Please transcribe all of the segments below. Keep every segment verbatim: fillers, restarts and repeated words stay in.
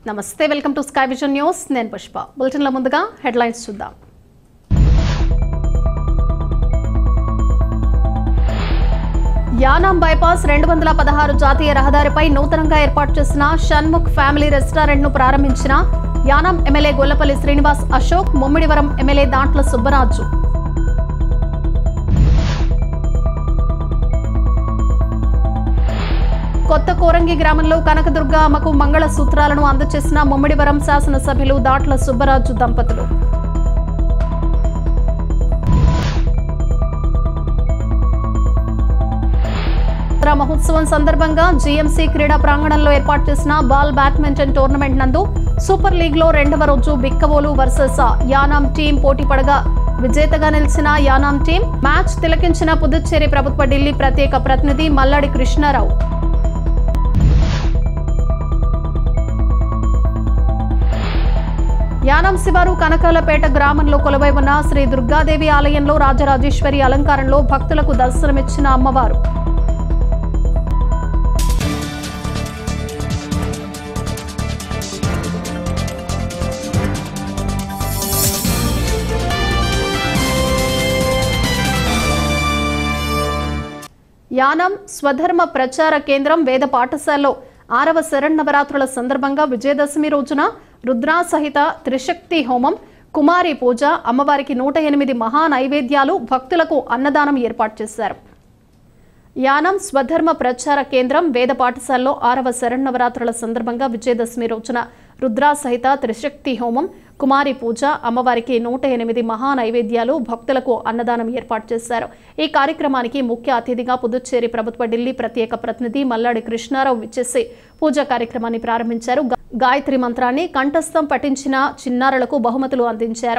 నమస్తే, welcome to sky vision news. నేను పుష్ప. బులెటిన్ల ముందుగా హెడ్లైన్స్ చూద్దాం. యానాం బైపాస్ రెండు వందల పదహారు జాతీయ రహదారిపై నూతనంగా ఏర్పాటు చేసిన షణ్ముఖ్ ఫ్యామిలీ రెస్టారెంట్ ను ప్రారంభించిన యానాం ఎమ్మెల్యే గొల్లపల్లి శ్రీనివాస్ అశోక్, ముమ్మిడివరం ఎమ్మెల్యే దాంట్ల సుబ్బరాజు. కొత్త కోరంగి గ్రామంలో కనకదుర్గ అమ్మకు మంగళ సూత్రాలను అందజేసిన ముమ్మిడివరం శాసనసభ్యులు దాట్ల సుబ్బరాజు దంపతులు. మహోత్సవం సందర్భంగా జీఎంసీ క్రీడా ప్రాంగణంలో ఏర్పాటు చేసిన బాల్ బ్యాడ్మింటన్ టోర్నమెంట్ నందు సూపర్ లీగ్ లో రెండవ రోజు బిక్కవోలు వర్సెస్ యానాం టీం పోటీ పడగా విజేతగా నిలిచిన యానాం టీం మ్యాచ్ తిలకించిన పుదుచ్చేరి ప్రభుత్వ ఢిల్లీ ప్రత్యేక ప్రతినిధి మల్లాడి కృష్ణారావు. యానాం శివారు కనకాలపేట గ్రామంలో కొలువై ఉన్న శ్రీ దుర్గాదేవి ఆలయంలో రాజరాజేశ్వరి అలంకారంలో భక్తులకు దర్శనమిచ్చిన అమ్మవారు. యానాం స్వధర్మ ప్రచార కేంద్రం వేద పాఠశాలలో ఆరవ శరన్నవరాత్రుల సందర్భంగా విజయదశమి రోజున రుద్రా సహిత త్రిశక్తి హోమం, కుమారి పూజ, అమ్మవారికి నూట ఎనిమిది మహా నైవేద్యాలు, భక్తులకు అన్నదానం ఏర్పాటు చేశారు. యానాం స్వధర్మ ప్రచార కేంద్రం వేద పాఠశాలలో ఆరవ శరన్నవరాత్రుల సందర్భంగా విజయదశమి రోజున రుద్రా సహిత త్రిశక్తి హోమం, కుమారి పూజ, అమ్మవారికి నూట ఎనిమిది మహా నైవేద్యాలు, భక్తులకు అన్నదానం ఏర్పాటు చేశారు. ఈ కార్యక్రమానికి ముఖ్య అతిథిగా పుదుచ్చేరి ప్రభుత్వ ఢిల్లీ ప్రత్యేక ప్రతినిధి మల్లాడి కృష్ణారావు విచ్చేసి పూజా కార్యక్రమాన్ని ప్రారంభించారు. గాయత్రి మంత్రాన్ని కంఠస్థం పఠించిన చిన్నారులకు బహుమతులు అందించారు.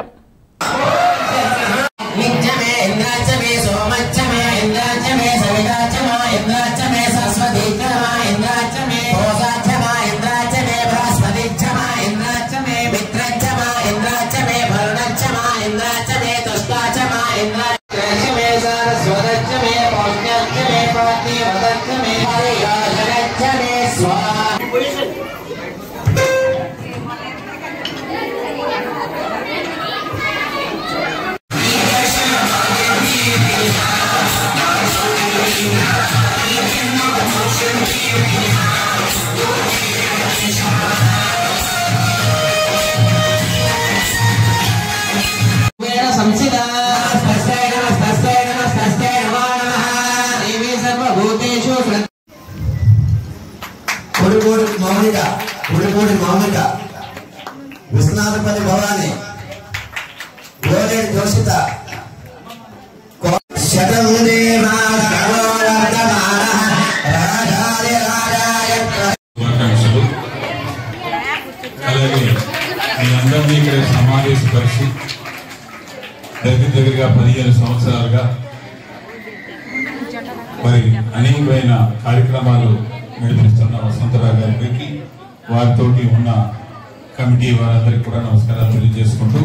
మౌనిక గుడిపూడి మౌనిక, విశ్వనాథపల్లి భవాని, గోరేడు జోషిత, అలాగే మీ అందరినీ ఇక్కడ సమావేశపరిచి దగ్గర దగ్గరగా పదిహేను సంవత్సరాలుగా మరి అనేకమైన కార్యక్రమాలు నడిపిస్తున్న వసంతరావు గారికి, వారితోటి ఉన్న కమిటీ వారందరికీ కూడా నమస్కారాలు తెలియజేసుకుంటూ,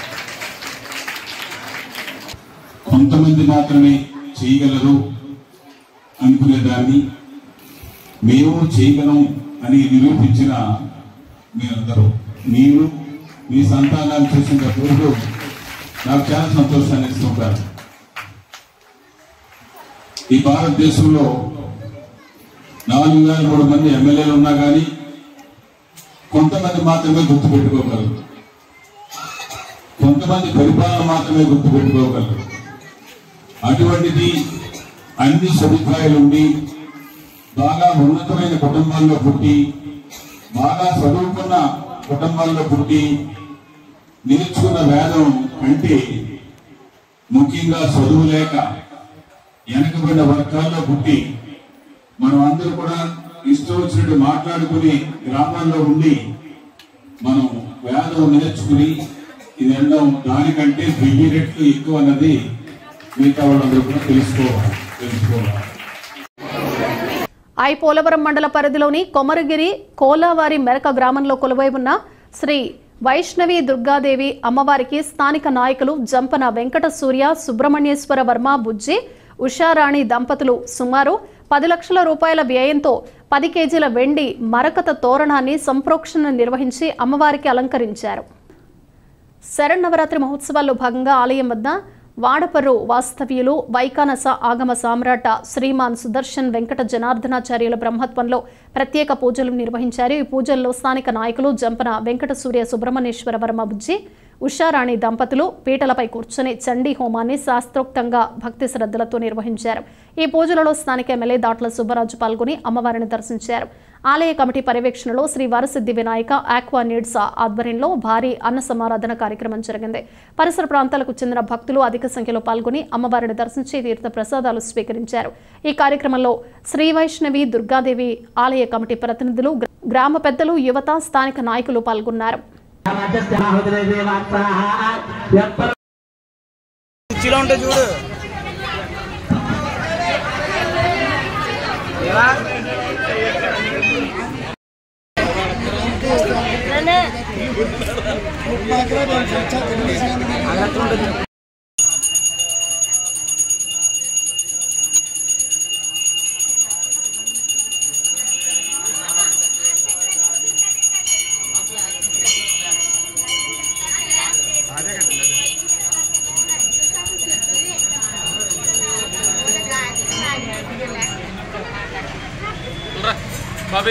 కొంతమంది మాత్రమే చేయగలరు అనుకునేదాన్ని మేము చేయగలం అని నిరూపించిన మీరందరూ, మీరు మీ సంతానాలు చేసినప్పుడు నాకు చాలా సంతోషాన్ని ఇస్తుంటారు. ఈ భారతదేశంలో నాలుగు వేల మూడు మంది ఎమ్మెల్యేలు ఉన్నా కానీ కొంతమంది మాత్రమే గుర్తుపెట్టుకోగలరు, కొంతమంది పరిపాలన మాత్రమే గుర్తుపెట్టుకోగలరు. అటువంటిది అన్ని సదుపాయాలుండి బాగా ఉన్నతమైన కుటుంబాల్లో పుట్టి, బాగా చదువుకున్న కుటుంబాల్లో పుట్టి, నేర్చుకున్న వేదం అంటే ముఖ్యంగా చదువు లేక వెనకబడిన వర్గాల్లో పుట్టి మనం అందరూ కూడా ఇష్టం వచ్చినట్టు మాట్లాడుకుని గ్రామాల్లో ఉండి మనం వేదం నేర్చుకుని ఇది ఎండం దానికంటే వెయ్యి రెట్లు ఎక్కువ అన్నది మిగతా వాళ్ళందరూ కూడా తెలుసుకోవాలి తెలుసుకోవాలి ఐ పోలవరం మండల పరిధిలోని కొమరగిరి కోలావారి మెరక గ్రామంలో కొలువై ఉన్న శ్రీ వైష్ణవి దుర్గాదేవి అమ్మవారికి స్థానిక నాయకులు జంపన వెంకట సూర్య, సుబ్రహ్మణ్యేశ్వర వర్మ, బుజ్జి, ఉషారాణి దంపతులు సుమారు పది లక్షల రూపాయల వ్యయంతో పది కేజీల వెండి మరకత తోరణాన్ని సంప్రోక్షణ నిర్వహించి అమ్మవారికి అలంకరించారు. శరన్నవరాత్రి మహోత్సవాల్లో భాగంగా ఆలయం వద్ద వాడపర్రు వాస్తవ్యులు వైకానస ఆగమ సామ్రాట శ్రీమాన్ సుదర్శన్ వెంకట జనార్దనాచార్యుల బ్రహ్మత్వంలో ప్రత్యేక పూజలు నిర్వహించారు. ఈ పూజల్లో స్థానిక నాయకులు జంపన వెంకట సూర్య సుబ్రహ్మణ్యేశ్వర వర్మ బుజ్జి ఉషారాణి దంపతులు పీటలపై కూర్చొని చండీ హోమాన్ని శాస్త్రోక్తంగా భక్తి శ్రద్ధలతో నిర్వహించారు. ఈ పూజలలో స్థానిక ఎమ్మెల్యే దాట్ల సుబ్బరాజు పాల్గొని అమ్మవారిని దర్శించారు. ఆలయ కమిటీ పర్యవేక్షణలో శ్రీ వరసిద్ధి వినాయక ఆక్వా నీడ్స్ ఆధ్వర్యంలో భారీ అన్న సమారాధన కార్యక్రమం జరిగింది. పరిసర ప్రాంతాలకు చెందిన భక్తులు అధిక సంఖ్యలో పాల్గొని అమ్మవారిని దర్శించి తీర్థ ప్రసాదాలు స్వీకరించారు. ఈ కార్యక్రమంలో శ్రీ వైష్ణవి దుర్గాదేవి ఆలయ కమిటీ ప్రతినిధులు, గ్రామ పెద్దలు, యువత, స్థానిక నాయకులు పాల్గొన్నారు. Babi.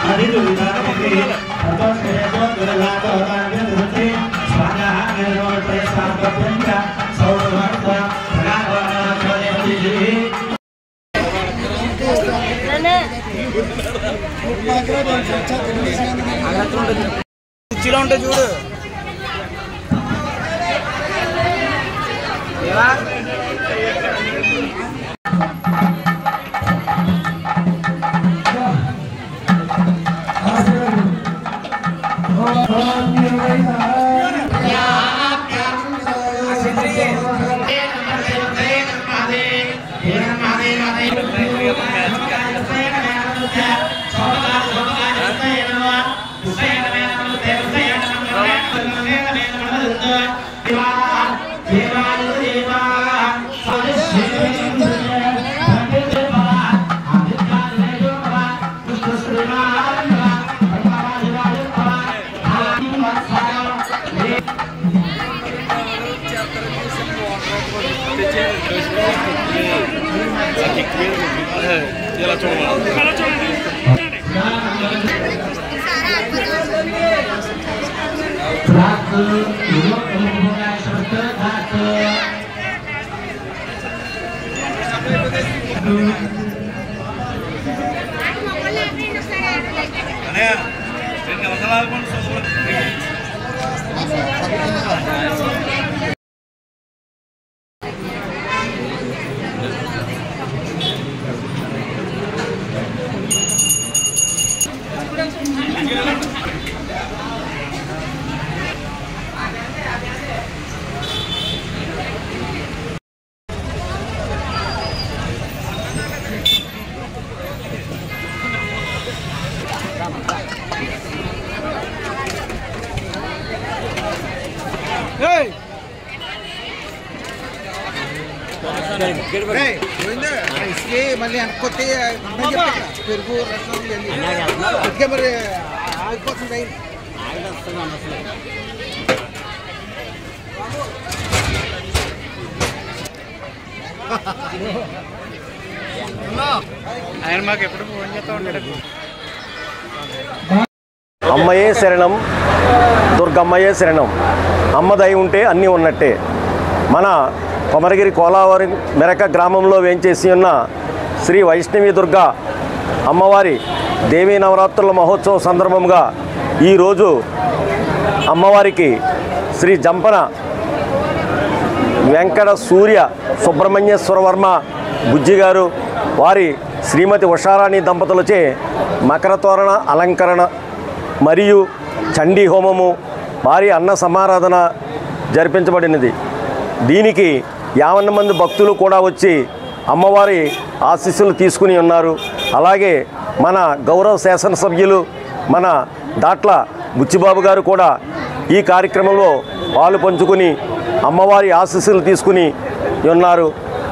కుర్చీలో ఉంటే చూడు ఇలా చూడండి इसके मళ్ళీ అనుకోతే పెరుగు రసం ఇదికే మరి ఆగిపోతుంది ఆయిల్ వస్తున్నాను అసలు ఆయన మాకు ఎప్పుడు ఫోన్ చేస్తా ఉంటాడు అమ్మయే శరణం దుర్గమ్మయే శరణం అమ్మ దయ ఉంటే అన్నీ ఉన్నట్టే మన కొమరగిరి కోలావరి మెరక గ్రామంలో వేంచేసి ఉన్న శ్రీ వైష్ణవి దుర్గా అమ్మవారి దేవీ నవరాత్రుల మహోత్సవం సందర్భంగా ఈరోజు అమ్మవారికి శ్రీ జంపన వెంకట సూర్య సుబ్రహ్మణ్యేశ్వర వర్మ బుజ్జి గారు వారి శ్రీమతి ఉషారాణి దంపతులచే మకర తోరణ అలంకరణ మరియు చండీ హోమము భారీ అన్న సమారాధన జరిపించబడినది. దీనికి యావన్న మంది భక్తులు కూడా వచ్చి అమ్మవారి ఆశీస్సులు తీసుకుని ఉన్నారు. అలాగే మన గౌరవ శాసనసభ్యులు మన దాట్ల బుచ్చిబాబు గారు కూడా ఈ కార్యక్రమంలో పాలు పంచుకుని అమ్మవారి ఆశీస్సులు తీసుకుని ఉన్నారు.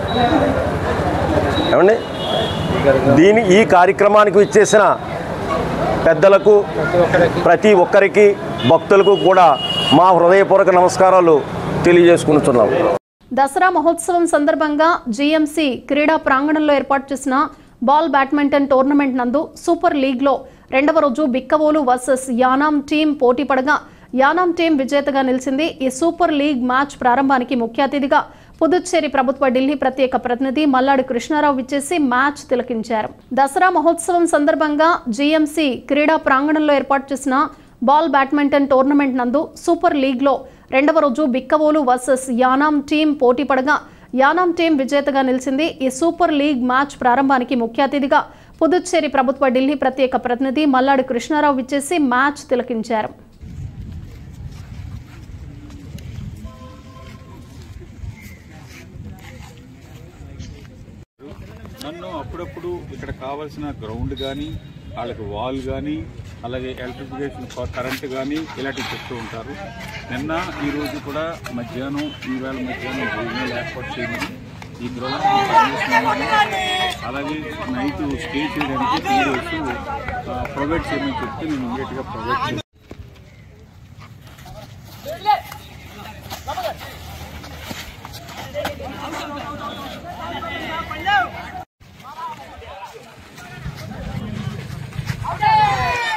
ఏమండి దీని ఈ కార్యక్రమానికి ఇచ్చేసిన పెద్దలకు ప్రతి ఒక్కరికి భక్తులకు కూడా మా హృదయపూర్వక నమస్కారాలు తెలియజేసుకుంటున్నాం. దసరా మహోత్సవం సందర్భంగా జీఎంసీ క్రీడా ప్రాంగణంలో ఏర్పాటు చేసిన బాల్ బ్యాడ్మింటన్ టోర్నమెంట్ నందు సూపర్ లీగ్లో రెండవ రోజు బిక్కవోలు వర్సెస్ యానాం టీం పోటీ పడగా యానాం టీం విజేతగా నిలిచింది. ఈ సూపర్ లీగ్ మ్యాచ్ ప్రారంభానికి ముఖ్య అతిథిగా పుదుచ్చేరి ప్రభుత్వ ఢిల్లీ ప్రత్యేక ప్రతినిధి మల్లాడి కృష్ణారావు విచ్చేసి మ్యాచ్ తిలకించారు. దసరా మహోత్సవం సందర్భంగా జీఎంసీ క్రీడా ప్రాంగణంలో ఏర్పాటు చేసిన బాల్ బ్యాడ్మింటన్ టోర్నమెంట్ నందు సూపర్ లీగ్లో రెండవ రోజు బిక్కవోలు వర్సెస్ యానాం టీం పోటీ పడగా యానాం టీం విజేతగా నిలిచింది. ఈ సూపర్ లీగ్ మ్యాచ్ ప్రారంభానికి ముఖ్య అతిథిగా పుదుచ్చేరి ప్రభుత్వ ఢిల్లీ ప్రత్యేక ప్రతినిధి మల్లాడి కృష్ణారావు విచ్చేసి మ్యాచ్ తిలకించారు. నన్ను అప్పుడప్పుడు ఇక్కడ కావాల్సిన గ్రౌండ్ కానీ వాళ్ళకి వాల్ కానీ అలాగే ఎలక్ట్రిఫికేషన్ కరెంట్ కానీ ఇలాంటివి చెప్తూ ఉంటారు. నిన్న ఈరోజు కూడా మధ్యాహ్నం ఈవేళ మధ్యాహ్నం భోజనాలు ఏర్పాటు చేయమని ఈ గ్రౌండ్ అలాగే నైట్ స్టే చేయడానికి త్రీ డేస్ ప్రొవైడ్ చేయమని చెప్తే నేను ఇమీడియట్గా ప్రొవైడ్ చేస్తాను. Okay.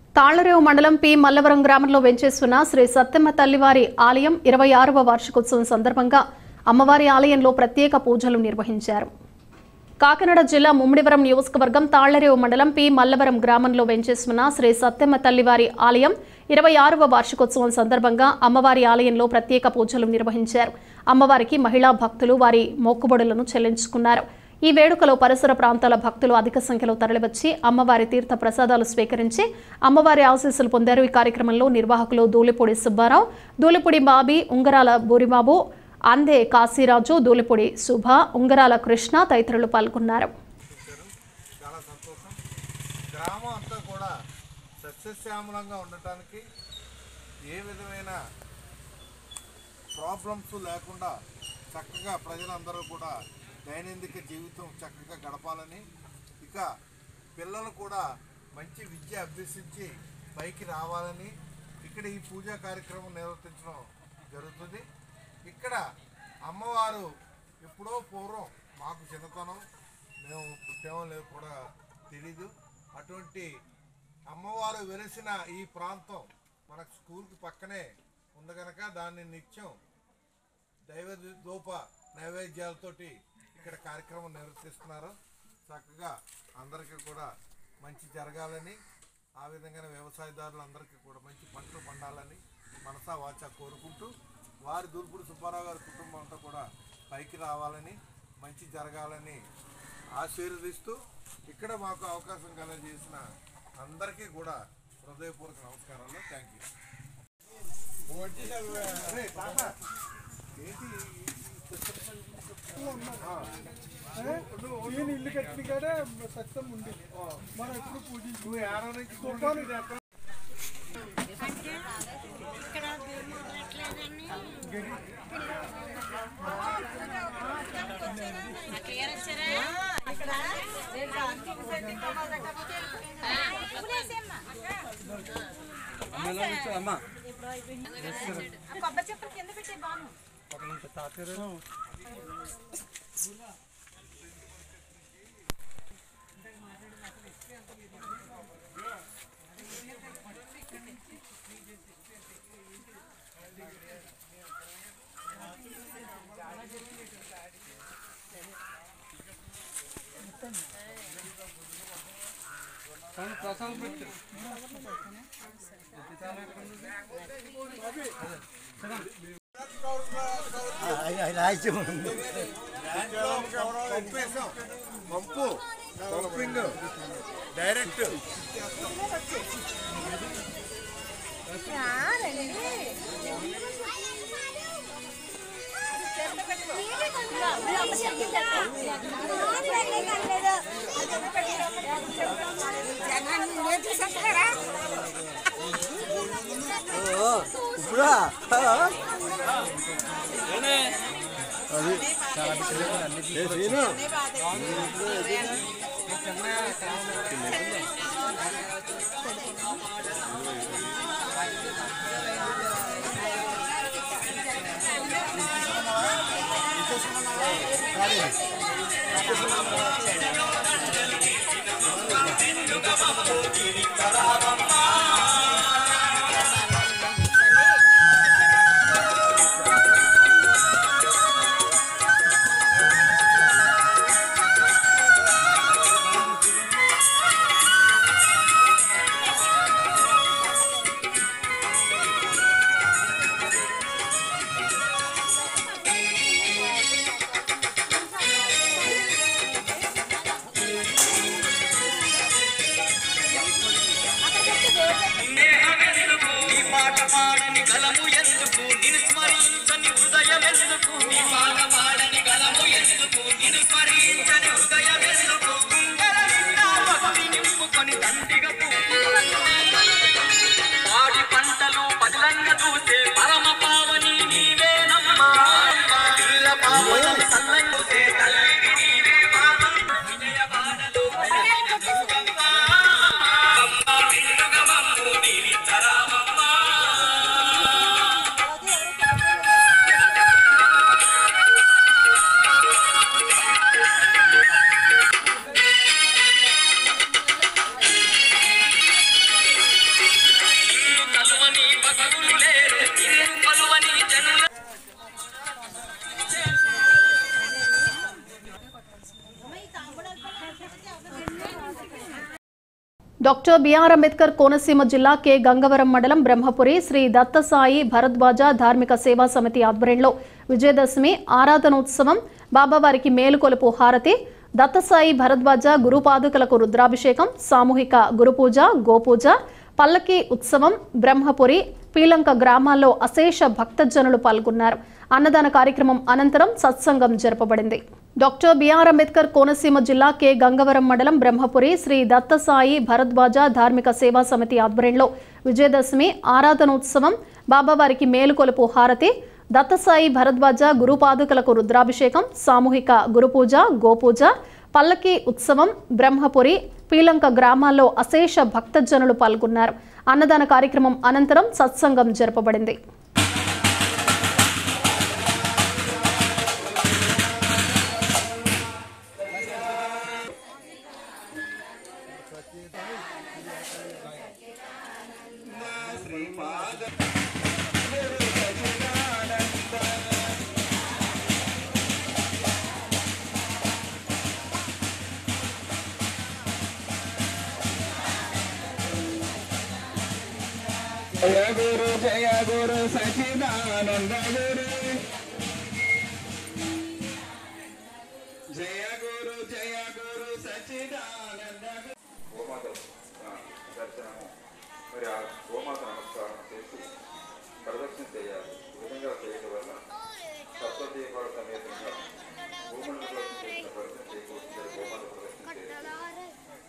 తాళ్లరేవు మండలం పి మల్లవరం గ్రామంలో వెంచేస్తున్న శ్రీ సత్తెమ్మ తల్లివారి ఆలయం ఇరవై ఆరవ వార్షికోత్సవం సందర్భంగా అమ్మవారి ఆలయంలో ప్రత్యేక పూజలు నిర్వహించారు. కాకినాడ జిల్లా ముమ్మిడివరం నియోజకవర్గం తాళ్లరేవు మండలం పి మల్లవరం గ్రామంలో వెంచేస్తున్న శ్రీ సత్తెమ్మ తల్లివారి ఆలయం ఇరవై ఆరవ వార్షికోత్సవం సందర్భంగా అమ్మవారి ఆలయంలో ప్రత్యేక పూజలు నిర్వహించారు. అమ్మవారికి మహిళా భక్తులు వారి మొక్కుబడులను చెల్లించుకున్నారు. ఈ వేడుకలో పరిసర ప్రాంతాల భక్తులు అధిక సంఖ్యలో తరలివచ్చి అమ్మవారి తీర్థ ప్రసాదాలు స్వీకరించి అమ్మవారి ఆశీస్సులు పొందారు. ఈ కార్యక్రమంలో నిర్వాహకులు దూలిపూడి సుబ్బారావు, దూలిపూడి బాబీ, ఉంగరాల బూరిబాబు, అందే కాశీరాజు, దూలిపూడి శుభ, ఉంగరాల కృష్ణ తదితరులు పాల్గొన్నారు. చాలా సంతోషం. గ్రామం అంతా కూడా సస్యశ్యామలంగా ఉండటానికి ఏ విధమైన ప్రాబ్లమ్స్ లేకుండా చక్కగా ప్రజలందరూ కూడా దైనందిక జీవితం చక్కగా గడపాలని, ఇక పిల్లలు కూడా మంచి విద్య అభ్యసించి పైకి రావాలని ఇక్కడ ఈ పూజా కార్యక్రమం నిర్వర్తించడం జరుగుతుంది. ఇక్కడ అమ్మవారు ఎప్పుడో పూర్వం మాకు చిన్నతనం, మేము పుట్టామో లేదు కూడా తెలీదు, అటువంటి అమ్మవారు వెలిసిన ఈ ప్రాంతం మనకు స్కూల్కి పక్కనే ఉంది కనుక దాన్ని నిత్యం దైవ దూప నైవేద్యాలతోటి ఇక్కడ కార్యక్రమం నిర్వర్తిస్తున్నారు. చక్కగా అందరికీ కూడా మంచి జరగాలని, ఆ విధంగానే వ్యవసాయదారులందరికీ కూడా మంచి పంటలు పండాలని మనసా వాచా కోరుకుంటూ వారి దూల్పూడి సుబ్బారావు గారి కుటుంబం అంతా కూడా పైకి రావాలని, మంచి జరగాలని ఆశీర్వదిస్తూ ఇక్కడ మాకు అవకాశం కలగజేసిన అందరికీ కూడా హృదయపూర్వక నమస్కారాలు. Thank you. నేను ఇల్లు కట్టిన కాడే సత్యం ఉంది. మనం ఎప్పుడు పూజించు అమ్మా కొబ్బరి చెప్పలు కింద పెట్టే బాను ఒక నిమిషం తాతారు. ప్రసాదం పెట్టు పంపు పంపింగ్ డైరెక్ట్ ఇప్పుడా అది డాక్టర్ బిఆర్ అంబేద్కర్ కోనసీమ జిల్లా కె గంగవరం మండలం బ్రహ్మపురి శ్రీ దత్తసాయి భరద్వాజ ధార్మిక సేవా సమితి ఆధ్వర్యంలో విజయదశమి ఆరాధనోత్సవం బాబావారికి మేలుకొలుపు హారతి దత్తసాయి భరద్వాజ గురుపాదుకలకు రుద్రాభిషేకం సామూహిక గురుపూజ గోపూజ పల్లకి ఉత్సవం బ్రహ్మపురి పీలంక గ్రామాల్లో అశేష భక్తజనులు పాల్గొన్నారు. అన్నదాన కార్యక్రమం అనంతరం సత్సంగం జరపబడింది. డాక్టర్ బిఆర్ అంబేద్కర్ కోనసీమ జిల్లా కె గంగవరం మండలం బ్రహ్మపురి శ్రీ దత్తసాయి భరద్వాజ ధార్మిక సేవా సమితి ఆధ్వర్యంలో విజయదశమి ఆరాధనోత్సవం బాబావారికి మేలుకొలుపు హారతి దత్తసాయి భరద్వాజ గురుపాదుకలకు రుద్రాభిషేకం సామూహిక గురుపూజ గోపూజ పల్లకి ఉత్సవం బ్రహ్మపురి పీలంక గ్రామాల్లో అశేష భక్తజనులు పాల్గొన్నారు. అన్నదాన కార్యక్రమం అనంతరం సత్సంగం జరపబడింది. జయ గురు జయ గురు సచిదానంద గురు జయ గురు జయ గురు సచిదానంద గోమాత దర్శనము మరి ఆ గోమాత నమస్కారం చేసి ప్రదక్షిణ చేయాలి. ఈ విధంగా చేయడం వల్ల సప్తదీపాల సమేతంగా గోమండల చేసిన ప్రదక్షిణ చేయకూడదు. గోమాత ప్రదక్షిణ చేయాలి.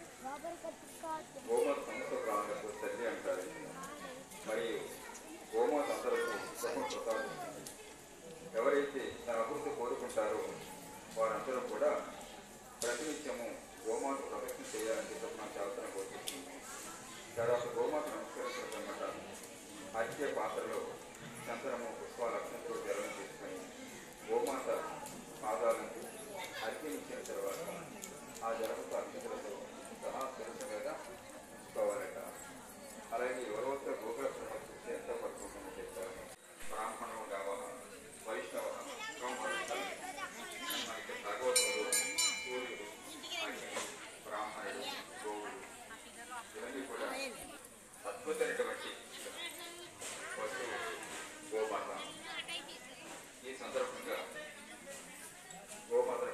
గోమాత సమస్త ప్రాణులకు తల్లి అంటారు. మరియు గోమాత అందరికీ సుఖం ప్రసాదిస్తుంది. ఎవరైతే తన అభివృద్ధి కోరుకుంటారో వారందరూ కూడా ప్రతినిత్యము గోమాత ప్రదక్షిణ చేయాలని చెప్పి మన శాస్త్రం కోరుకుంటుంది. తర్వాత గోమాత నమస్కరించడం అన్నమాట అత్య పాత్రలో చంద్రము పుష్పాల అక్షంతో జలం తీసుకొని గోమాత పాదాలను అర్ఘ్యం ఇచ్చిన తర్వాత ఆ జలముతో అక్షంతలతో సహా శిరస్సు మీద ఉంచుకోవాలట. అలాగే ఎవరొక్క గోగ్రహం చూస్తే ఎంతో పరిపూర్ణంగా చేస్తారు. బ్రాహ్మణుడు కావాల వైష్ణవ బ్రహ్మణుడు మనకి భగవతుడు సూర్యుడు అగ్ని బ్రాహ్మణుడు గోవుడు ఇవన్నీ కూడా అద్భుతమైనటువంటి వస్తువు గోమాత. ఈ సందర్భంగా గోమాత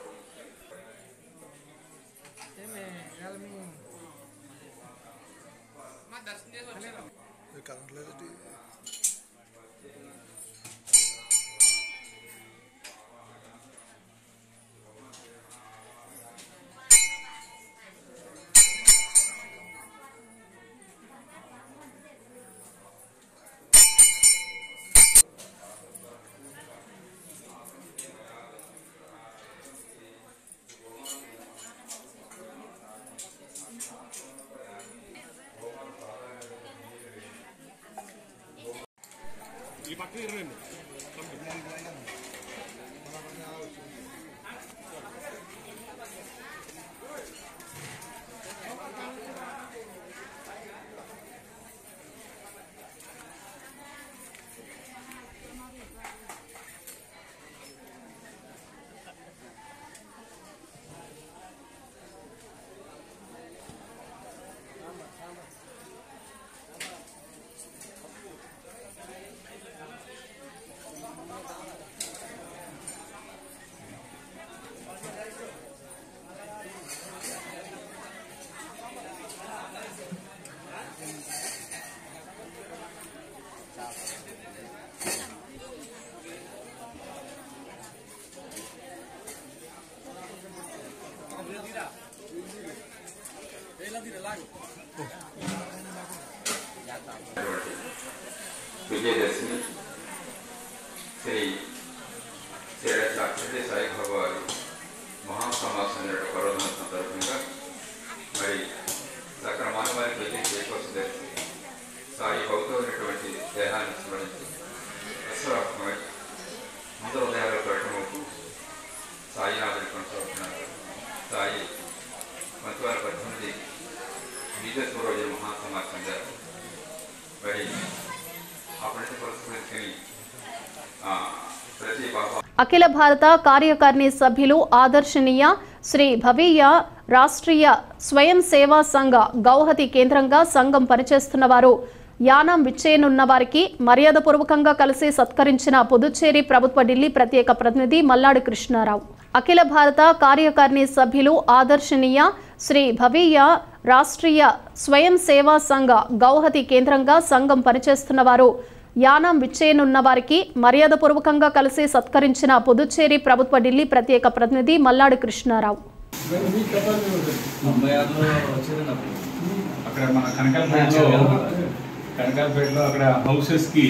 ఈ పక్క ఇరవై విజయదశమి శ్రీ శ్రీ సాయిబాబా వారి మహాసమాసం పర్వదిన సందర్భంగా మరి సకల మానవాళికి వెళ్ళి చేయకోసం సాయి భౌతమైనటువంటి దేహాన్ని స్మరించి అశ్వరాత్మకమై అందరూ ఉదయాలు పెట్టమవుతూ సాయినాథుని కొనసాగుతున్నారు. సాయి మంత్రివారి పద్దెనిమిది విజయత్వ రోజు మహాసమాసంగా మరి ఆ పండిత పురస్కరించుకొని అఖిల భారత కార్యకారిణి సభ్యులు ఆదర్శనీయ శ్రీ భవీయ రాష్ట్రీయ స్వయం సేవా సంఘ గౌహతి కేంద్రంగా సంఘం పనిచేస్తున్న వారు యానం విచ్చేయనున్న వారికి మర్యాదపూర్వకంగా కలిసి సత్కరించిన పుదుచ్చేరి ప్రభుత్వ ఢిల్లీ ప్రత్యేక ప్రతినిధి మల్లాడి కృష్ణారావు. అఖిల భారత కార్యకారిణి సభ్యులు ఆదర్శనీయ శ్రీ భవీయ రాష్ట్రీయ స్వయం సేవా సంఘ గౌహతి కేంద్రంగా సంఘం పనిచేస్తున్న వారు యానం విచ్చేయనున్న వారికి మర్యాదపూర్వకంగా కలిసి సత్కరించిన పుదుచ్చేరి ప్రభుత్వ ఢిల్లీ ప్రత్యేక ప్రతినిధి మల్లాడి కృష్ణారావు. అక్కడ మన కనకాలపేటలో కనకాలపేటలో అక్కడ హౌసెస్ కి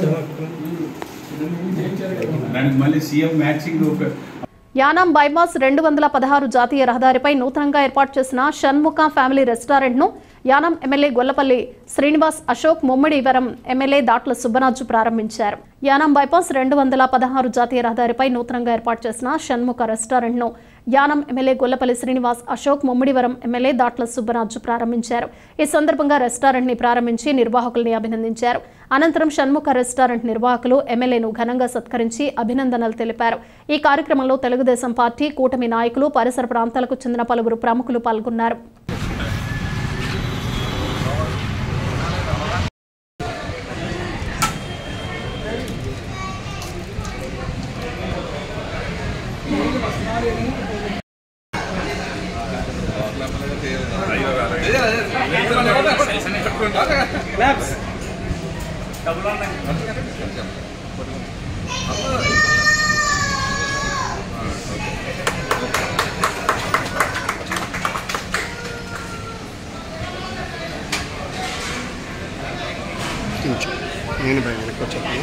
దానికి మళ్ళీ సీఎం మ్యాచింగ్ యానాం బైపాస్ రెండు వందల పదహారు జాతీయ రహదారిపై నూతనంగా ఏర్పాటు చేసిన షణ్ముఖ ఫ్యామిలీ రెస్టారెంట్ ను యానాం ఎమ్మెల్యే గొల్లపల్లి శ్రీనివాస్ అశోక్ ముమ్మడివరం ఎమ్మెల్యే దాట్ల సుబ్బరాజు ప్రారంభించారు. యానాం బైపాస్ రెండు వందల పదహారు జాతీయ రహదారిపై నూతనంగా ఏర్పాటు చేసిన షణ్ముఖ రెస్టారెంట్ ను యానాం ఎమ్మెల్యే గొల్లపల్లి శ్రీనివాస్ అశోక్ ముమ్మడివరం ఎమ్మెల్యే దాట్ల సుబ్బరాజు ప్రారంభించారు. ఈ సందర్భంగా రెస్టారెంట్ ని ప్రారంభించి నిర్వాహకుల్ని అభినందించారు. అనంతరం షణ్ముఖ రెస్టారెంట్ నిర్వాహకులు ఎమ్మెల్యేను ఘనంగా సత్కరించి అభినందనలు తెలిపారు. ఈ కార్యక్రమంలో తెలుగుదేశం పార్టీ కూటమి నాయకులు పరిసర ప్రాంతాలకు చెందిన పలువురు ప్రముఖులు పాల్గొన్నారు. నేను వెనక్కి వచ్చాను.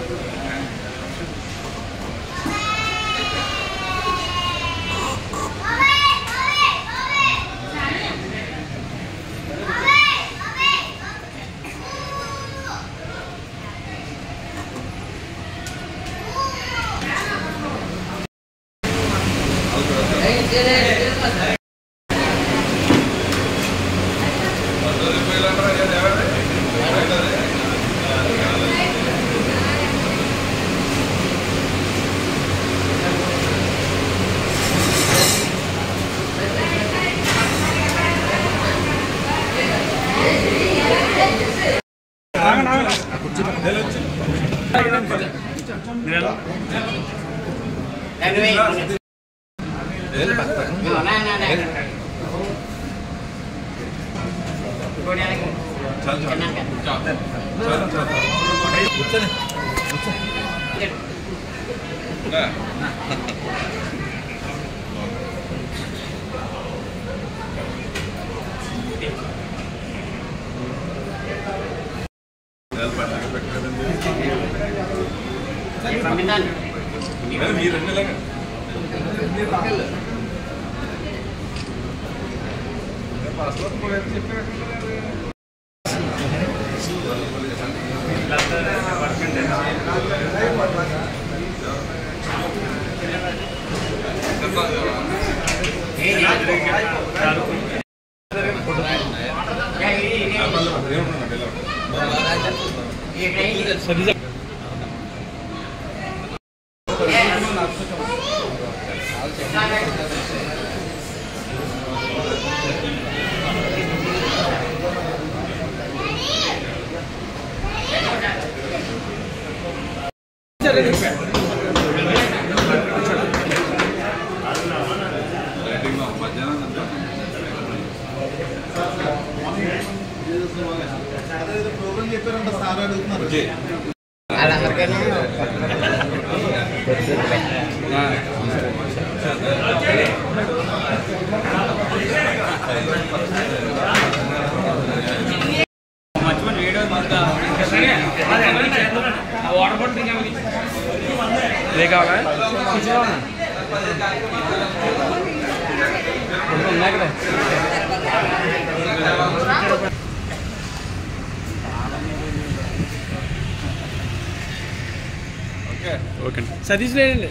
సతీష్ లేదండి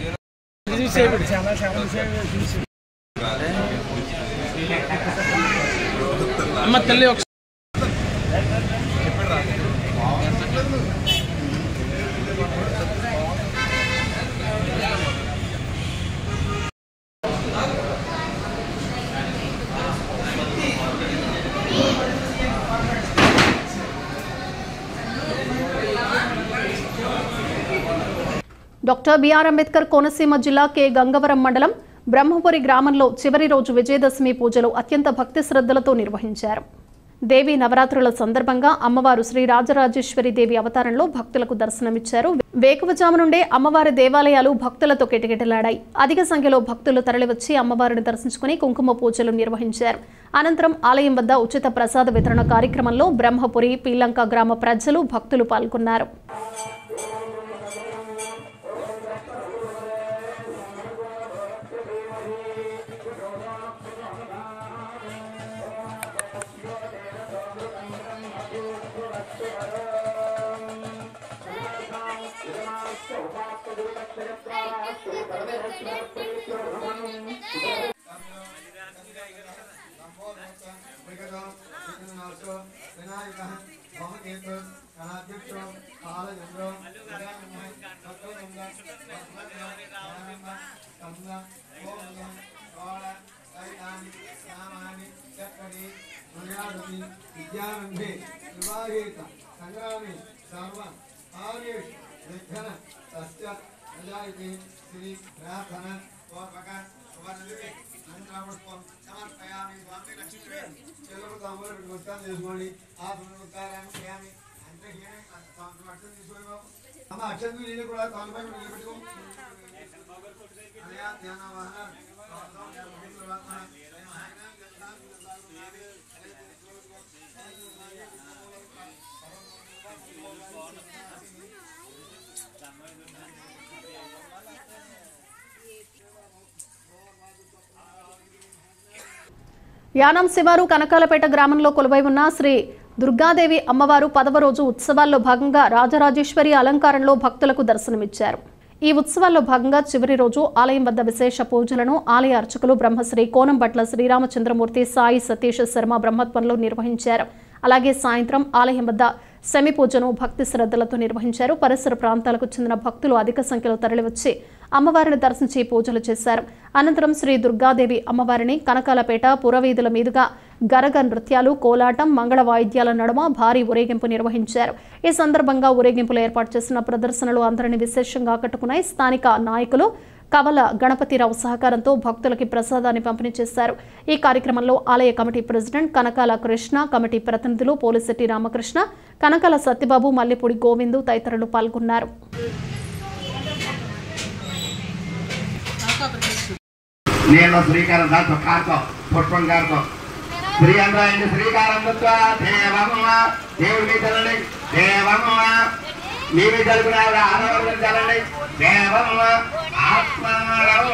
అమ్మ తల్లి ఒక డాక్టర్ బిఆర్ అంబేద్కర్ కోనసీమ జిల్లా కె గంగవరం మండలం బ్రహ్మపురి గ్రామంలో చివరి రోజు విజయదశమి పూజలు అత్యంత భక్తి శ్రద్ధలతో నిర్వహించారు. దేవి నవరాత్రుల సందర్భంగా అమ్మవారు శ్రీ రాజరాజేశ్వరి దేవి అవతారంలో భక్తులకు దర్శనమిచ్చారు. వేకువజాము నుండే అమ్మవారి దేవాలయాలు భక్తులతో కిటకిటలాడాయి. అధిక సంఖ్యలో భక్తులు తరలివచ్చి అమ్మవారిని దర్శించుకుని కుంకుమ పూజలు నిర్వహించారు. అనంతరం ఆలయం వద్ద ఉచిత ప్రసాద వితరణ కార్యక్రమంలో బ్రహ్మపురి పీలంక గ్రామ ప్రజలు భక్తులు పాల్గొన్నారు. యానం శివారు కనకాలపేట గ్రామంలో కొలువై ఉన్న శ్రీ దుర్గాదేవి అమ్మవారు పదవ రోజు ఉత్సవాల్లో భాగంగా రాజరాజేశ్వరి అలంకారంలో భక్తులకు దర్శనమిచ్చారు. ఈ ఉత్సవాల్లో భాగంగా చివరి రోజు ఆలయం వద్ద విశేష పూజలను ఆలయ అర్చకులు బ్రహ్మశ్రీ కోనంబట్ల శ్రీరామచంద్రమూర్తి సాయి సతీష్ శర్మ బ్రహ్మత్వంలో నిర్వహించారు. అలాగే సాయంత్రం ఆలయం వద్ద సెమి పూజను భక్తి శ్రద్ధలతో నిర్వహించారు. పరిసర ప్రాంతాలకు చెందిన భక్తులు అధిక సంఖ్యలో తరలివచ్చి అమ్మవారిని దర్శించి పూజలు చేశారు. అనంతరం శ్రీ దుర్గాదేవి అమ్మవారిని కనకాలపేట పురవీధుల మీదుగా గరగ నృత్యాలు, కోలాటం, మంగళ వాయిద్యాల నడుమ భారీ ఊరేగింపు నిర్వహించారు. ఈ సందర్భంగా ఊరేగింపులో ఏర్పాటు చేసిన ప్రదర్శనలు అందరినీ విశేషంగా ఆకట్టుకున్నాయి. స్థానిక నాయకులు కవల గణపతిరావు సహకారంతో భక్తులకి ప్రసాదాన్ని పంపిణీ చేశారు. ఈ కార్యక్రమంలో ఆలయ committee president Kanakala Krishna, committee ప్రతినిధులు పోలిశెట్టి రామకృష్ణ, కనకాల సత్యబాబు, మల్లెపూడి గోవిందు తదితరులు పాల్గొన్నారు. నేను శ్రీకారం దాంతో కారుతో పుష్పం గారితో శ్రీ అంద్రాయండి శ్రీకారం దేవమ్మ దేవుడి మీద చల్లండి, దేవమ్మ మీ మీద చదువుకునే ఆడవాళ్ళ చల్లండి, దేవమ్మ ఆత్మ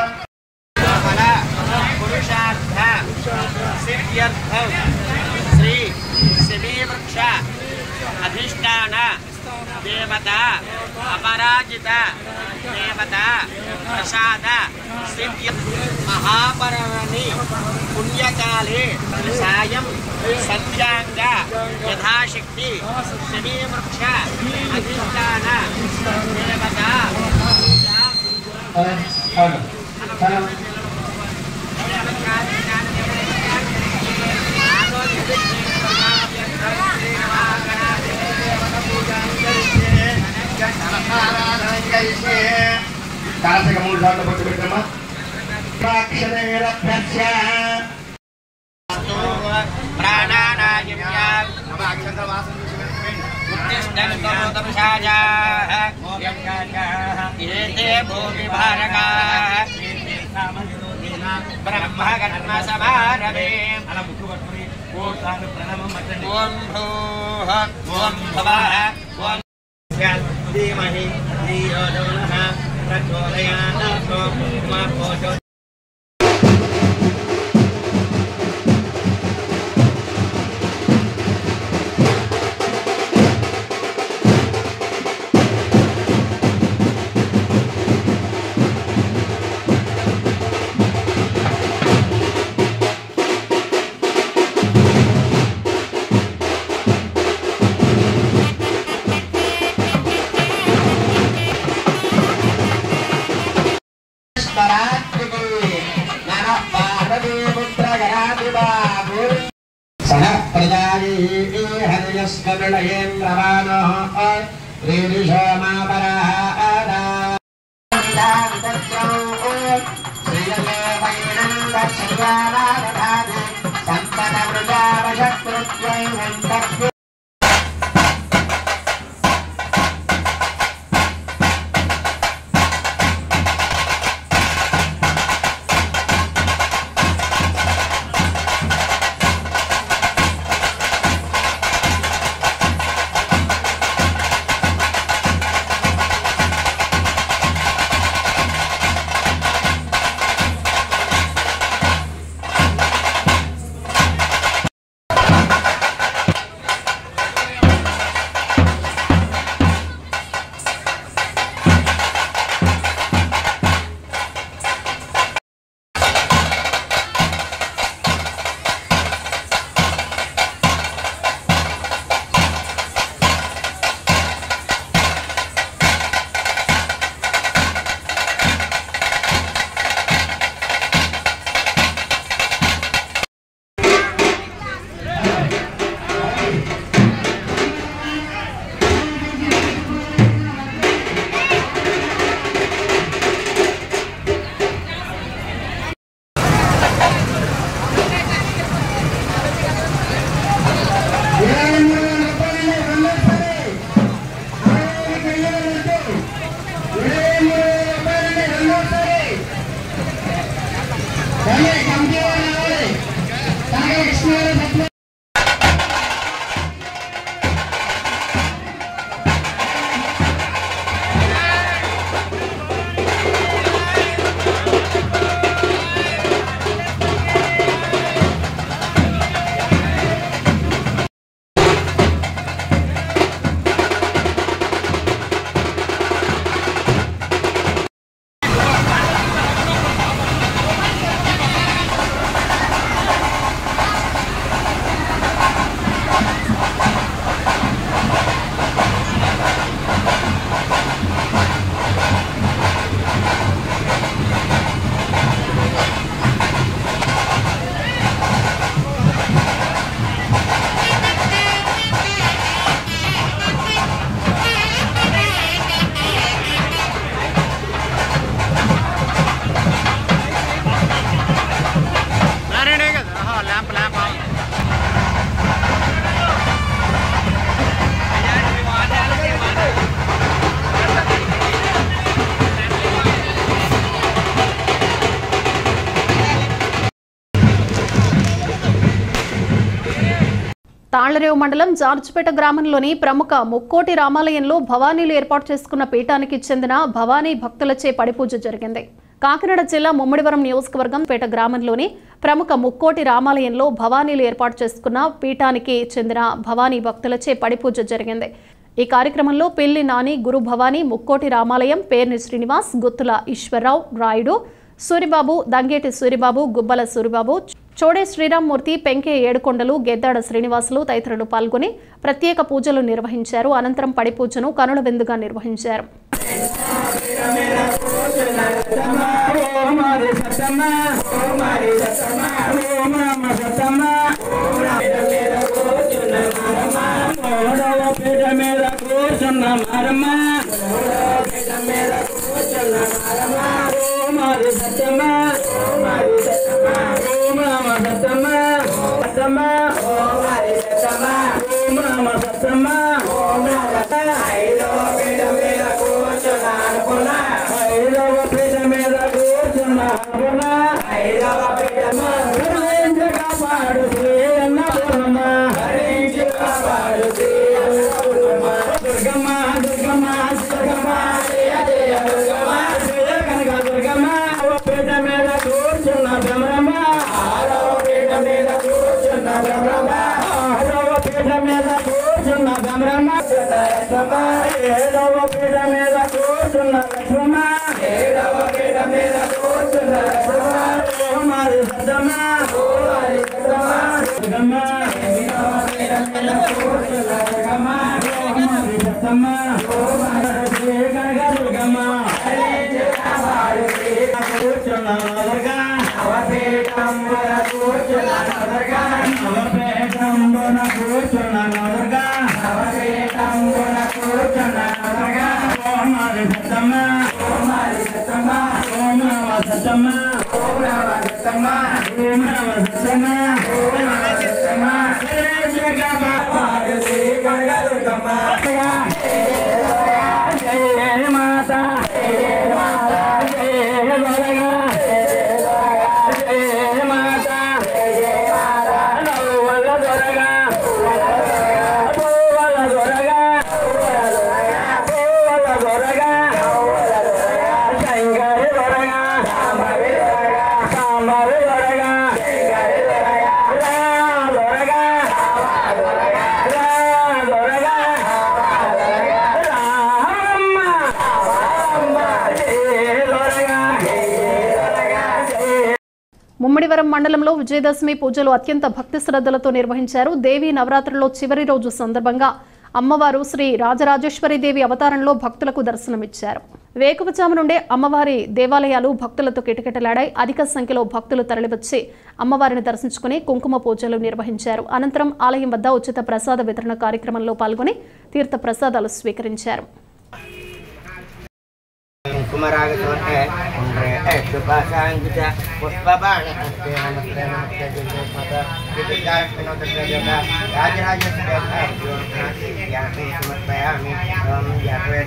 పురుషార్థ సిద్ధ్యర్థం శ్రీ శమీ వృక్ష అధిష్టాన దేవత అపరాజిత దేవత ప్రసాద సిద్ధ్య మహాపర్వణి పుణ్యకాలే సాయం సంధ్యాంగ యథాశక్తి శమీ వృక్ష అధిష్టాన దేవత కాశక మూడు సార్లు పట్టు పెట్టమ్మా. ధీమహి ధియో యో నః ప్రచోదయాత్ మా పోషో हरियस्कर्णयेन्द्रवानः रीरिषो मापरः తాళ్లరేవు మండలం జార్జిపేట గ్రామంలోని ప్రముఖ ముక్కోటి రామాలయంలో భవానీలు ఏర్పాటు చేసుకున్న పీఠానికి చెందిన భవానీ భక్తులచే పడిపూజ జరిగింది. కాకినాడ జిల్లా ముమ్మడివరం నియోజకవర్గం పేట గ్రామంలోని ప్రముఖ ముక్కోటి రామాలయంలో భవానీలు ఏర్పాటు చేసుకున్న పీఠానికి చెందిన భవానీ భక్తులచే పడిపూజ జరిగింది. ఈ కార్యక్రమంలో పెళ్లి నాని, గురు భవానీ, ముక్కోటి రామాలయం, పేర్ని శ్రీనివాస్, గుత్తుల ఈశ్వరరావు, రాయుడు, సూరిబాబు, దంగేటి సూరిబాబు, గుబ్బల సూరిబాబు, చోడే శ్రీరామ్మూర్తి, పెంకే ఏడుకొండలు, గెద్దాడ శ్రీనివాసులు తదితరులు పాల్గొని ప్రత్యేక పూజలు నిర్వహించారు. అనంతరం పడి పూజను కనుల విందుగా నిర్వహించారు. Om ముమ్మిడివరం మండలంలో విజయదశమి పూజలు అత్యంత భక్తి శ్రద్ధలతో నిర్వహించారు. దేవి నవరాత్రుల్లో చివరి రోజు సందర్భంగా అమ్మవారు శ్రీ రాజరాజేశ్వరి దేవి అవతారంలో భక్తులకు దర్శనమిచ్చారు. వేకువజాము నుండే అమ్మవారి దేవాలయాలు భక్తులతో కిటకిటలాడాయి. అధిక సంఖ్యలో భక్తులు తరలివచ్చి అమ్మవారిని దర్శించుకుని కుంకుమ పూజలు నిర్వహించారు. అనంతరం ఆలయం వద్ద ఉచిత ప్రసాద వితరణ కార్యక్రమంలో పాల్గొని తీర్థ ప్రసాదాలు స్వీకరించారు. कुमराग सोटे उन्रे शुभाशांगिता पुष्पबाण हस्ते नमस्ते नमस्ते जय माता विद्याय विनोद प्रजोगा राजराज सुदेशा योजना यानि समर्पयामि ओम यात्रे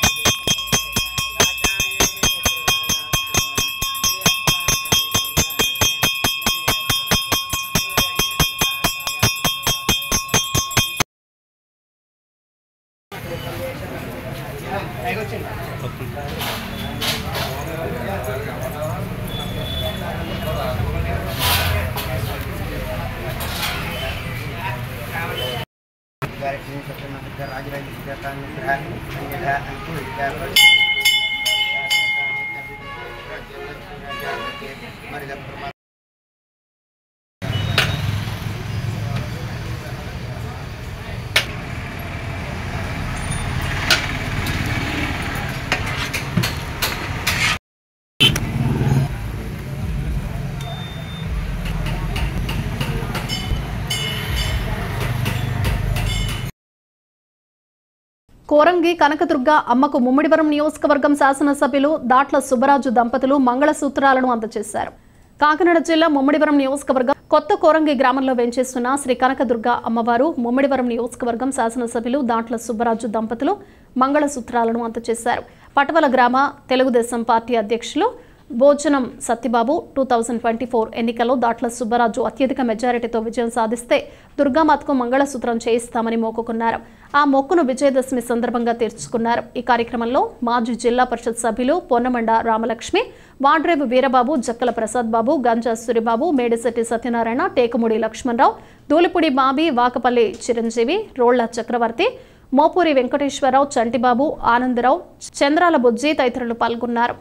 కోరంగి కనకదుర్గ అమ్మకు ముమ్మిడివరం నియోజకవర్గం శాసనసభ్యులు దాట్ల సుబ్బరాజు దంపతులు మంగళసూత్రాలను అందజేశారు. కాకినాడ జిల్లా ముమ్మిడివరం నియోజకవర్గం కొత్త కోరంగి గ్రామంలో వెంచేస్తున్న శ్రీ కనకదుర్గ అమ్మవారు ముమ్మిడివరం నియోజకవర్గం శాసనసభ్యులు దాట్ల సుబ్బరాజు దంపతులు మంగళసూత్రాలను అందజేశారు. పటవల గ్రామ తెలుగుదేశం పార్టీ అధ్యక్షులు Bhojanam Satyababu two thousand twenty four ఎన్నికల్లో దాట్ల సుబ్బరాజు అత్యధిక మెజారిటీతో విజయం సాధిస్తే దుర్గామాతకు మంగళసూత్రం చేయిస్తామని మొక్కుకున్నారు. ఆ మొక్కును విజయదశమి సందర్భంగా తీర్చుకున్నారు. ఈ కార్యక్రమంలో మాజీ జిల్లా పరిషత్ సభ్యులు పొన్నమండ రామలక్ష్మి, వాడ్రేవు వీరబాబు, జక్కల ప్రసాద్ బాబు, గంజా సూరిబాబు, మేడిశెట్టి సత్యనారాయణ, టేకముడి లక్ష్మణరావు, దూలిపుడి బాబీ, వాకపల్లి చిరంజీవి, రోళ్ల చక్రవర్తి, మోపూరి వెంకటేశ్వరరావు, చంటిబాబు, ఆనందరావు, చంద్రాల బుజ్జి తదితరులు పాల్గొన్నారు.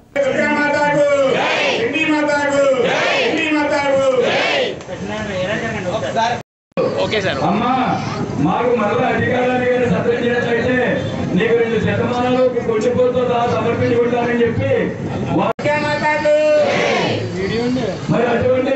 అమ్మా మాకు మరలా అధికారాన్ని సత్కరించినట్లయితే నీకు రెండు శతమానాలు కొంచెంతో సమర్పించుకుంటానని చెప్పి మరి అటువంటి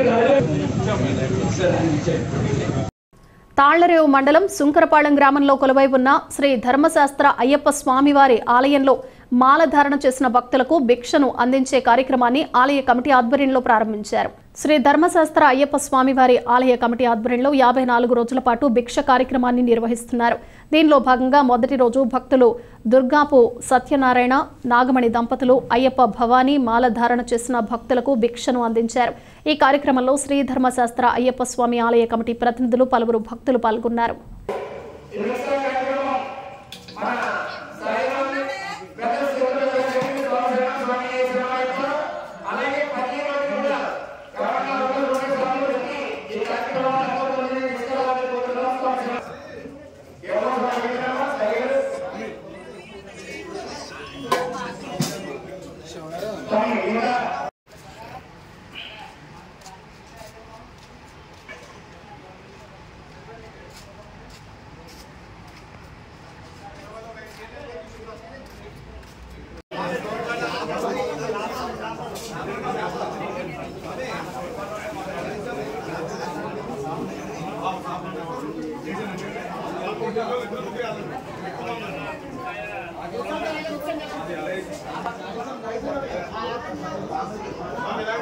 తాళ్లరేవు మండలం సుంకరపాళెం గ్రామంలో కొలువై ఉన్న శ్రీ ధర్మశాస్త్ర అయ్యప్ప స్వామివారి ఆలయంలో మాలధారణ చేసిన భక్తులకు భిక్షను అందించే కార్యక్రమాన్ని ఆలయ కమిటీ ఆధ్వర్యంలో ప్రారంభించారు. శ్రీ ధర్మశాస్త్ర అయ్యప్ప స్వామివారి ఆలయ కమిటీ ఆధ్వర్యంలో యాభై నాలుగు రోజుల పాటు భిక్ష కార్యక్రమాన్ని నిర్వహిస్తున్నారు. దీనిలో భాగంగా మొదటి రోజు భక్తులు దుర్గాపు సత్యనారాయణ, నాగమణి దంపతులు అయ్యప్ప భవానీ మాలధారణ చేసిన భక్తులకు భిక్షను అందించారు. ఈ కార్యక్రమంలో శ్రీ ధర్మశాస్త్ర అయ్యప్ప స్వామి ఆలయ కమిటీ ప్రతినిధులు, పలువురు భక్తులు పాల్గొన్నారు. Vamos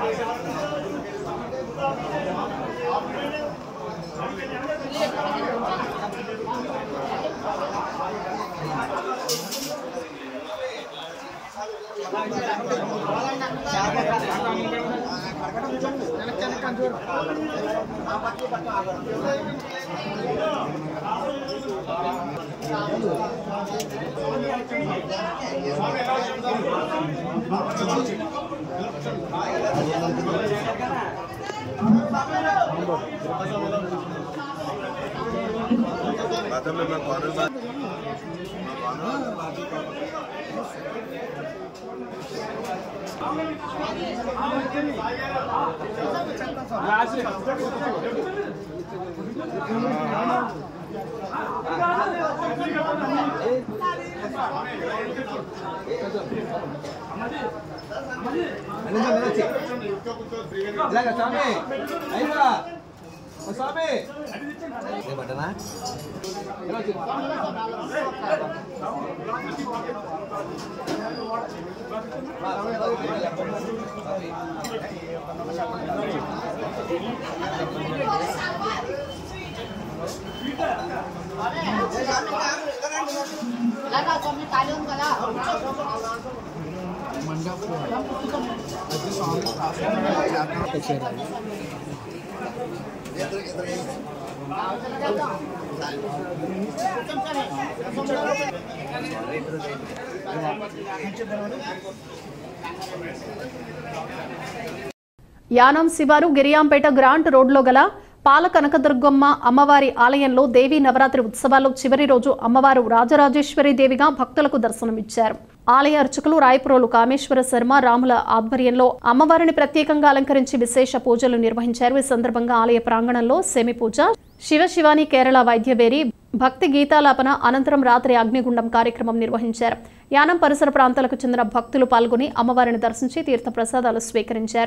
యానం శివారు గిరియాంపేట గ్రాంట్ రోడ్లో గల పాల కనకదుర్గమ్మ అమ్మవారి ఆలయంలో దేవీ నవరాత్రి ఉత్సవాల్లో చివరి రోజు అమ్మవారు రాజరాజేశ్వరి దేవిగా భక్తులకు దర్శనమిచ్చారు. ఆలయ అర్చకులు రాయపురోలు కామేశ్వర శర్మ రాముల ఆధ్వర్యంలో అమ్మవారిని ప్రత్యేకంగా అలంకరించి విశేష పూజలు నిర్వహించారు. ఈ సందర్భంగా ఆలయ ప్రాంగణంలో సెమి పూజ, శివ శివాని కేరళ వైద్యవేరి భక్తి గీతాలాపన అనంతరం రాత్రి అగ్నిగుండం కార్యక్రమం నిర్వహించారు. యానం పరిసర ప్రాంతాలకు చెందిన భక్తులు పాల్గొని అమ్మవారిని దర్శించి తీర్థ ప్రసాదాలు స్వీకరించారు.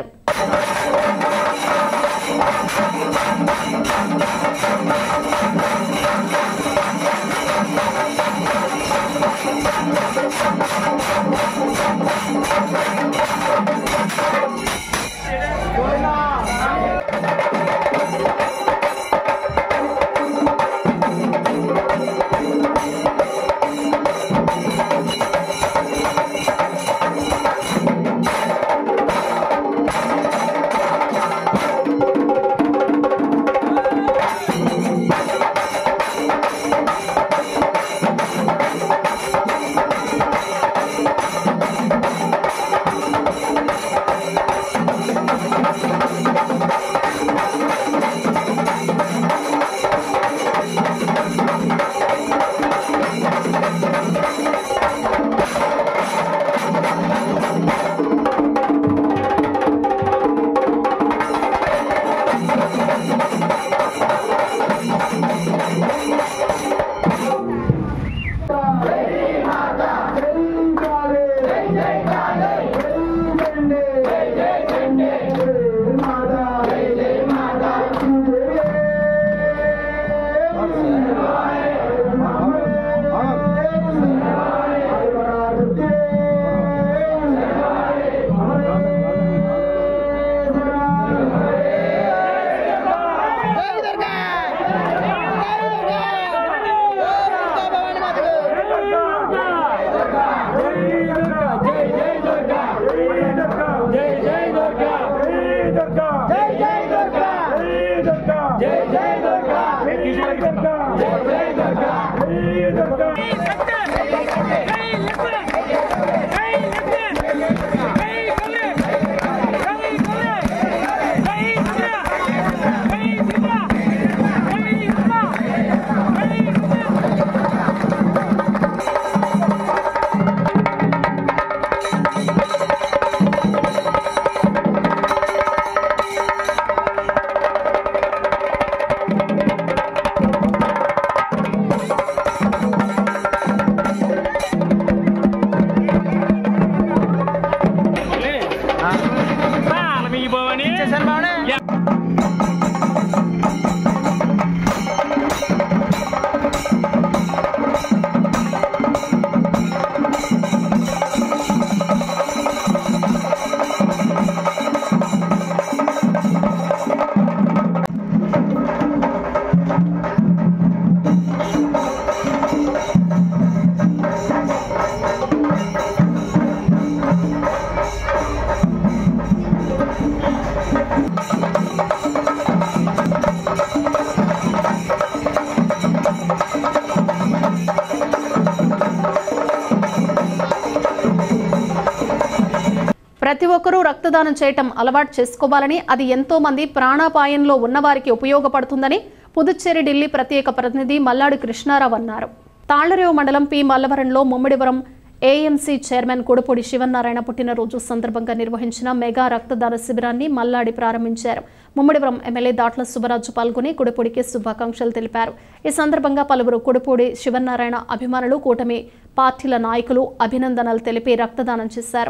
Thank you. ప్రతి ఒక్కరూ రక్తదానం చేయటం అలవాటు చేసుకోవాలని, అది ఎంతో మంది ప్రాణాపాయంలో ఉన్నవారికి ఉపయోగపడుతుందని పుదుచ్చేరి ఢిల్లీ ప్రత్యేక ప్రతినిధి మల్లాడి కృష్ణారావు అన్నారు. తాళ్లరేవు మండలం పి మల్లవరంలో ముమ్మిడివరం ఏఎంసీ చైర్మన్ కొడుపూడి శివనారాయణ పుట్టినరోజు సందర్భంగా నిర్వహించిన మెగా రక్తదాన శిబిరాన్ని మల్లాడి ప్రారంభించారు. ముమ్మిడివరం ఎమ్మెల్యే దాట్ల సుబ్బరాజు పాల్గొని కొడుపూడికి శుభాకాంక్షలు తెలిపారు. ఈ సందర్భంగా పలువురు కొడుపూడి శివనారాయణ అభిమానులు, కూటమి పార్టీల నాయకులు అభినందనలు తెలిపి రక్తదానం చేశారు.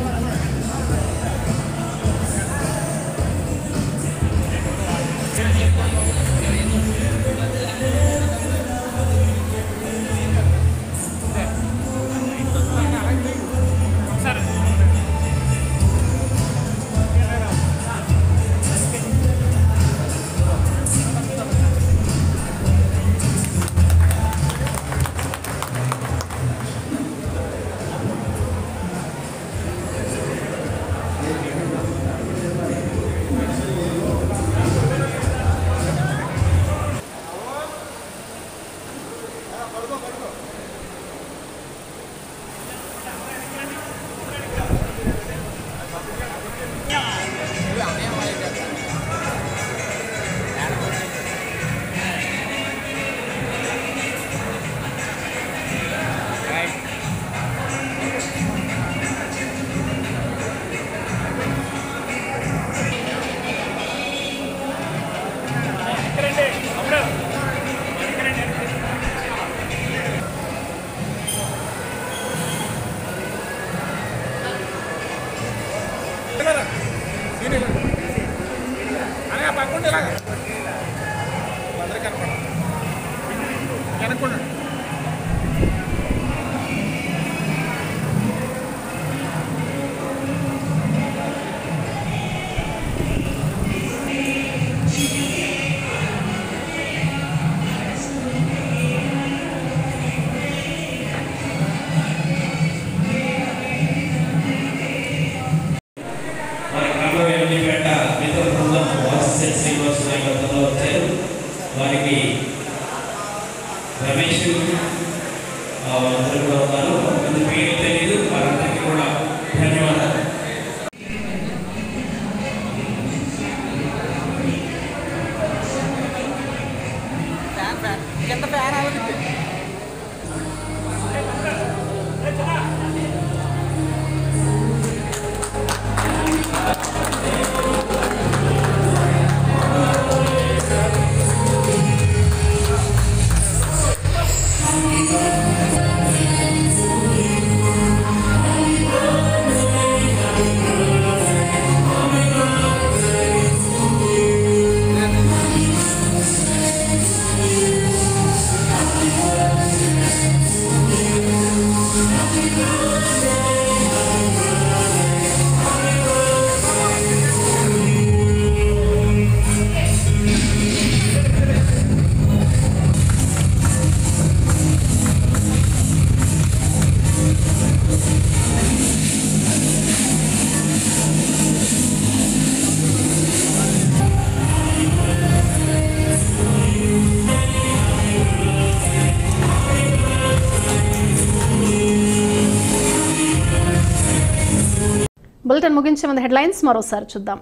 బులెటిన్ ముగించే ముందు హెడ్లైన్స్ మరోసారి చూద్దాం.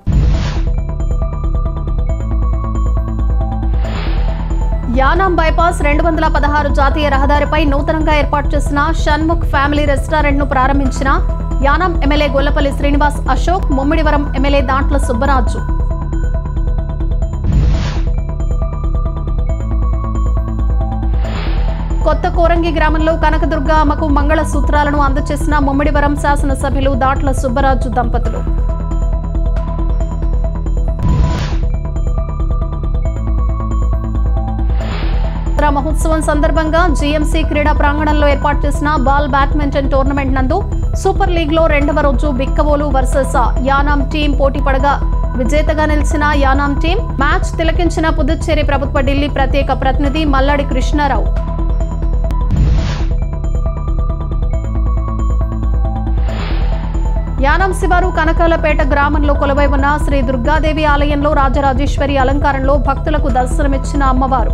యానాం బైపాస్ రెండు వందల పదహారు జాతీయ రహదారిపై నూతనంగా ఏర్పాటు చేసిన షణ్ముఖ్ ఫ్యామిలీ రెస్టారెంట్ ను ప్రారంభించిన యానాం ఎమ్మెల్యే గొల్లపల్లి శ్రీనివాస్ అశోక్, ముమ్మిడివరం ఎమ్మెల్యే దాంట్ల సుబ్బరాజు. కొత్త కోరంగి గ్రామంలో కనకదుర్గ అమ్మకు మంగళ సూత్రాలను అందజేసిన ముమ్మిడివరం శాసనసభ్యులు దాట్ల సుబ్బరాజు దంపతులు. మహోత్సవం సందర్భంగా జీఎంసీ క్రీడా ప్రాంగణంలో ఏర్పాటు చేసిన బాల్ బ్యాడ్మింటన్ టోర్నమెంట్ నందు సూపర్ లీగ్ లో రెండవ రోజు బిక్కవోలు వర్సెస్ యానాం టీం పోటీ పడగా విజేతగా నిలిచిన యానాం టీం మ్యాచ్ తిలకించిన పుదుచ్చేరి ప్రభుత్వ ఢిల్లీ ప్రత్యేక ప్రతినిధి మల్లాడి కృష్ణారావు. యానం శివారు కనకాలపేట గ్రామంలో కొలువై ఉన్న శ్రీ దుర్గాదేవి ఆలయంలో రాజరాజేశ్వరి అలంకారంలో భక్తులకు దర్శనమిచ్చిన అమ్మవారు.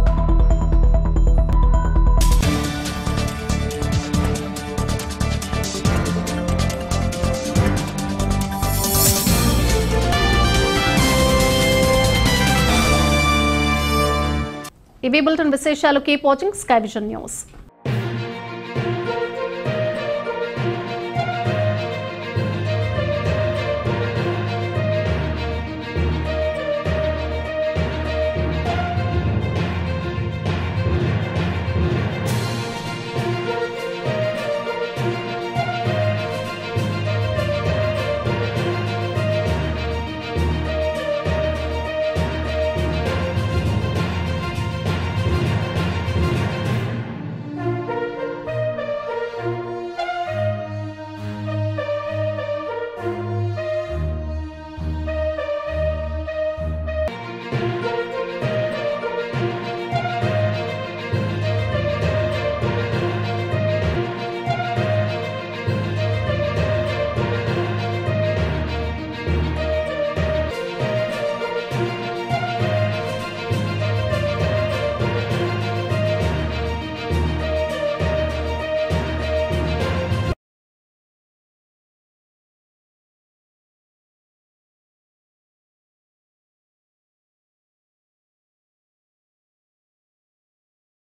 ఇవి బులెటిన్ విశేషాలు. Keep watching sky vision news.